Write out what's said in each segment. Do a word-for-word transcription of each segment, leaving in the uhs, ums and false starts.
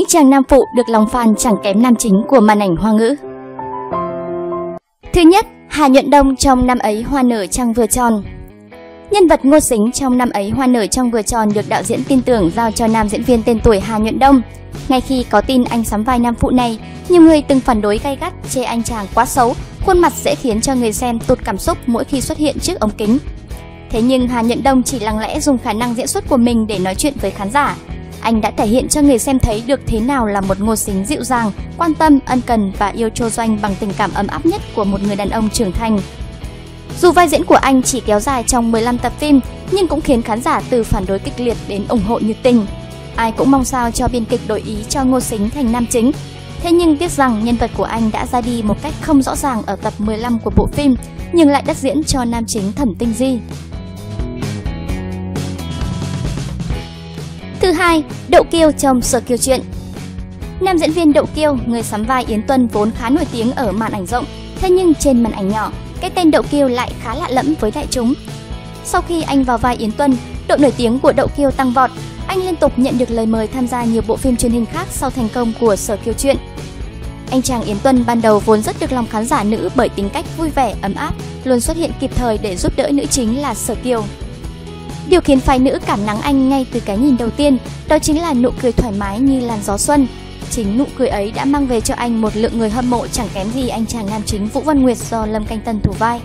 chàng nam phụ được lòng fan chẳng kém nam chính của màn ảnh Hoa ngữ. Thứ nhất, Hà Nhuận Đông trong Năm ấy hoa nở trăng vừa tròn. Nhân vật Ngô Sính trong Năm ấy hoa nở trăng vừa tròn được đạo diễn tin tưởng giao cho nam diễn viên tên tuổi Hà Nhuận Đông. Ngay khi có tin anh sắm vai nam phụ này, nhiều người từng phản đối gay gắt chê anh chàng quá xấu, khuôn mặt dễ khiến cho người xem tụt cảm xúc mỗi khi xuất hiện trước ống kính. Thế nhưng Hà Nhuận Đông chỉ lặng lẽ dùng khả năng diễn xuất của mình để nói chuyện với khán giả. Anh đã thể hiện cho người xem thấy được thế nào là một Ngô Sính dịu dàng, quan tâm, ân cần và yêu Chô Doanh bằng tình cảm ấm áp nhất của một người đàn ông trưởng thành. Dù vai diễn của anh chỉ kéo dài trong mười lăm tập phim, nhưng cũng khiến khán giả từ phản đối kịch liệt đến ủng hộ nhiệt tình. Ai cũng mong sao cho biên kịch đổi ý cho Ngô Sính thành nam chính. Thế nhưng tiếc rằng nhân vật của anh đã ra đi một cách không rõ ràng ở tập mười lăm của bộ phim, nhưng lại đất diễn cho nam chính Thẩm Tinh Di. Thứ hai, Đậu Kiêu trong Sở Kiều Chuyện. Nam diễn viên Đậu Kiêu, người sắm vai Yến Tuân vốn khá nổi tiếng ở màn ảnh rộng, thế nhưng trên màn ảnh nhỏ, cái tên Đậu Kiêu lại khá lạ lẫm với đại chúng. Sau khi anh vào vai Yến Tuân, độ nổi tiếng của Đậu Kiêu tăng vọt. Anh liên tục nhận được lời mời tham gia nhiều bộ phim truyền hình khác sau thành công của Sở Kiều Chuyện. Anh chàng Yến Tuân ban đầu vốn rất được lòng khán giả nữ bởi tính cách vui vẻ, ấm áp, luôn xuất hiện kịp thời để giúp đỡ nữ chính là Sở Kiều. Điều khiến phái nữ cảm nắng anh ngay từ cái nhìn đầu tiên, đó chính là nụ cười thoải mái như làn gió xuân. Chính nụ cười ấy đã mang về cho anh một lượng người hâm mộ chẳng kém gì anh chàng nam chính Vũ Văn Nguyệt do Lâm Canh Tân thủ vai.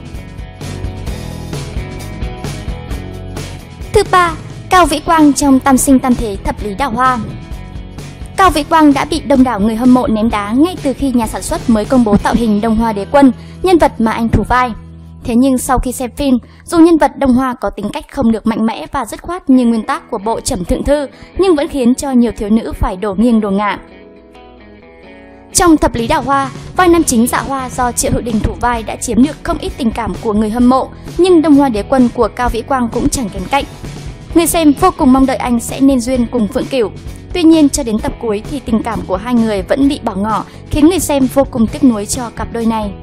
Thứ ba, Cao Vĩ Quang trong Tam Sinh Tam Thế Thập Lý Đào Hoa. Cao Vĩ Quang đã bị đông đảo người hâm mộ ném đá ngay từ khi nhà sản xuất mới công bố tạo hình Đông Hoa Đế Quân, nhân vật mà anh thủ vai. Thế nhưng sau khi xem phim, dù nhân vật Đông Hoa có tính cách không được mạnh mẽ và dứt khoát như nguyên tắc của bộ Trẩm Thượng Thư, nhưng vẫn khiến cho nhiều thiếu nữ phải đổ nghiêng đổ ngả. Trong Thập Lý Đào Hoa, vai nam chính Dạ Hoa do Triệu Hữu Đình thủ vai đã chiếm được không ít tình cảm của người hâm mộ, nhưng Đông Hoa Đế Quân của Cao Vĩ Quang cũng chẳng kém cạnh. Người xem vô cùng mong đợi anh sẽ nên duyên cùng Phượng Cửu. Tuy nhiên cho đến tập cuối thì tình cảm của hai người vẫn bị bỏ ngỏ, khiến người xem vô cùng tiếc nuối cho cặp đôi này.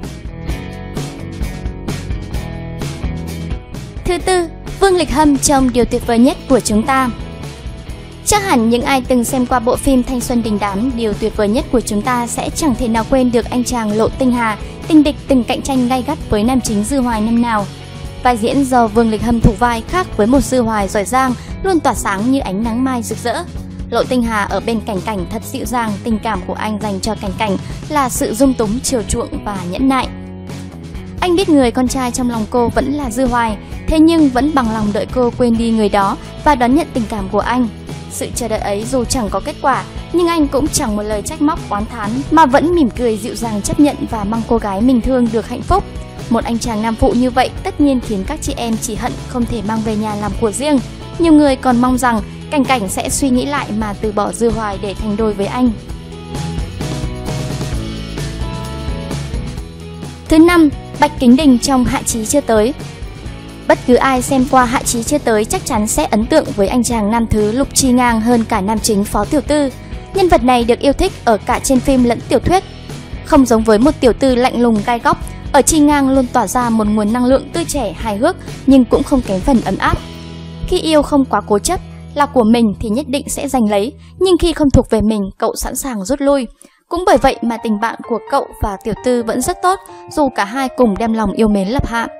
Thứ tư, Vương Lịch Hâm trong Điều Tuyệt Vời Nhất Của Chúng Ta. Chắc hẳn những ai từng xem qua bộ phim thanh xuân đình đám Điều Tuyệt Vời Nhất Của Chúng Ta sẽ chẳng thể nào quên được anh chàng Lộ Tinh Hà, tình địch từng cạnh tranh gay gắt với nam chính Dư Hoài năm nào. Vai diễn do Vương Lịch Hâm thủ vai khác với một Dư Hoài giỏi giang, luôn tỏa sáng như ánh nắng mai rực rỡ. Lộ Tinh Hà ở bên Cảnh Cảnh thật dịu dàng, tình cảm của anh dành cho Cảnh Cảnh là sự dung túng, chiều chuộng và nhẫn nại. Anh biết người con trai trong lòng cô vẫn là Dư Hoài, thế nhưng vẫn bằng lòng đợi cô quên đi người đó và đón nhận tình cảm của anh. Sự chờ đợi ấy dù chẳng có kết quả, nhưng anh cũng chẳng một lời trách móc oán thán mà vẫn mỉm cười dịu dàng chấp nhận và mong cô gái mình thương được hạnh phúc. Một anh chàng nam phụ như vậy tất nhiên khiến các chị em chỉ hận không thể mang về nhà làm của riêng. Nhiều người còn mong rằng Cảnh Cảnh sẽ suy nghĩ lại mà từ bỏ Dư Hoài để thành đôi với anh. Thứ năm, Bạch Kính Đình trong Hạ Chí Chưa Tới. Bất cứ ai xem qua Hạ Chí Chưa Tới chắc chắn sẽ ấn tượng với anh chàng nam thứ Lục Chi Ngang hơn cả nam chính Phó Tiểu Tư. Nhân vật này được yêu thích ở cả trên phim lẫn tiểu thuyết. Không giống với một tiểu tư lạnh lùng gai góc, ở Chi Ngang luôn tỏa ra một nguồn năng lượng tươi trẻ hài hước nhưng cũng không kém phần ấm áp. Khi yêu không quá cố chấp, là của mình thì nhất định sẽ giành lấy, nhưng khi không thuộc về mình, cậu sẵn sàng rút lui. Cũng bởi vậy mà tình bạn của cậu và Tiểu Tư vẫn rất tốt, dù cả hai cùng đem lòng yêu mến lập hạ.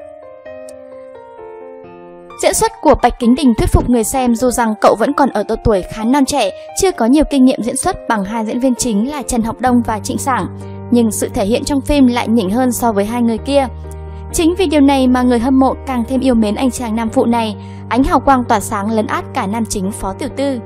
Diễn xuất của Bạch Kính Đình thuyết phục người xem dù rằng cậu vẫn còn ở độ tuổi khá non trẻ, chưa có nhiều kinh nghiệm diễn xuất bằng hai diễn viên chính là Trần Học Đông và Trịnh Sảng. Nhưng sự thể hiện trong phim lại nhỉnh hơn so với hai người kia. Chính vì điều này mà người hâm mộ càng thêm yêu mến anh chàng nam phụ này, ánh hào quang tỏa sáng lấn át cả nam chính Phó Tiểu Tư.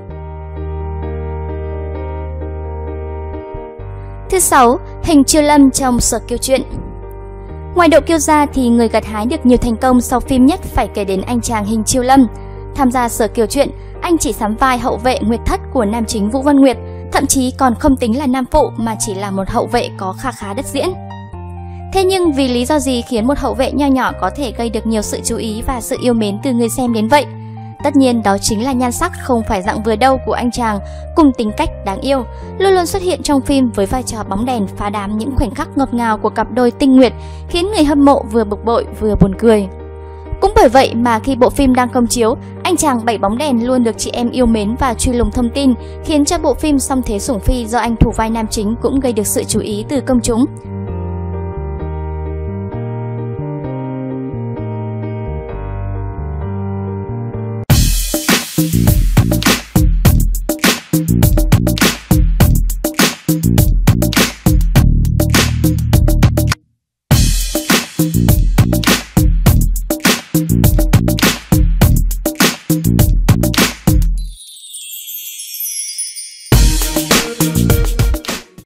Thứ sáu, Hình Chiêu Lâm trong Sở Kiều Chuyện. Ngoài Đậu Kiêu ra thì người gặt hái được nhiều thành công sau phim nhất phải kể đến anh chàng Hình Chiêu Lâm. Tham gia Sở Kiều Chuyện, anh chỉ sắm vai hậu vệ Nguyệt Thất của nam chính Vũ Văn Nguyệt, thậm chí còn không tính là nam phụ mà chỉ là một hậu vệ có kha khá đất diễn. Thế nhưng vì lý do gì khiến một hậu vệ nho nhỏ có thể gây được nhiều sự chú ý và sự yêu mến từ người xem đến vậy? Tất nhiên đó chính là nhan sắc không phải dạng vừa đâu của anh chàng, cùng tính cách đáng yêu, luôn luôn xuất hiện trong phim với vai trò bóng đèn phá đám những khoảnh khắc ngọt ngào của cặp đôi Tinh Nguyệt, khiến người hâm mộ vừa bực bội vừa buồn cười. Cũng bởi vậy mà khi bộ phim đang công chiếu, anh Anh chàng bảy bóng đèn luôn được chị em yêu mến và truy lùng thông tin, khiến cho bộ phim Song Thế Sủng Phi do anh thủ vai nam chính cũng gây được sự chú ý từ công chúng.